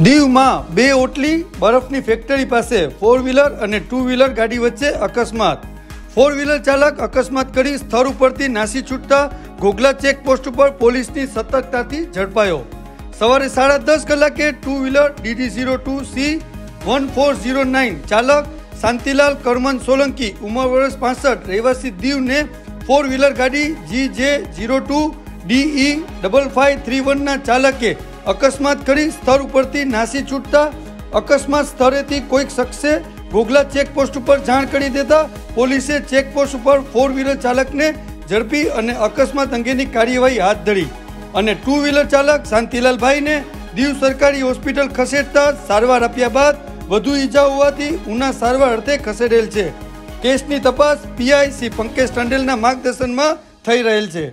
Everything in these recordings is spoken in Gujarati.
દીવમાં બે ઓટલી બરફની ફેક્ટરી પાસે 4 વ્હીલર અને 2 વ્હીલર ગાડી વચ્ચે અકસ્માત। 4 વ્હીલર ચાલક અકસ્માત કરી સ્થળ ઉપરથી નાસી છૂટતા ઘોઘલા ચેકપોસ્ટ ઉપર પોલીસની સતર્કતાથી ઝડપાયો। સવારે 10:30 કલાકે 2 વ્હીલર DD02C 1409 ચાલક શાંતિલાલ કરમન સોલંકી ઉંમર વર્ષ 65 રહેવાસી દીવને 4 વ્હીલર ગાડી GJ02 DE 5531 ના ચાલકે અકસ્માત કરી સ્થળ ઉપરથી નાસી છૂટતા અકસ્માત સ્થળેથી કોઈક શખ્સે ઘોઘલા ચેકપોસ્ટ ઉપર જાણ કરી દેતા પોલીસે ચેકપોસ્ટ ઉપર 4 વ્હીલર ચાલકને ઝડપી અને અકસ્માત અંગેની કાર્યવાહી હાથ ધરી અને 2 વ્હીલર ચાલક શાંતિલાલભાઈને દીવ સરકારી હોસ્પિટલ ખસેડતા સારવાર આપ્યા બાદ વધુ ઈજા હોવાથી ઉના સારવાર અર્થે ખસેડેલ છે। કેસની તપાસ PI શ્રી પંકજ ટંડેલના માર્ગદર્શનમાં થઈ રહેલ છે।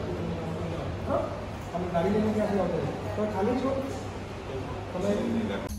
गाड़ी लेने के खाली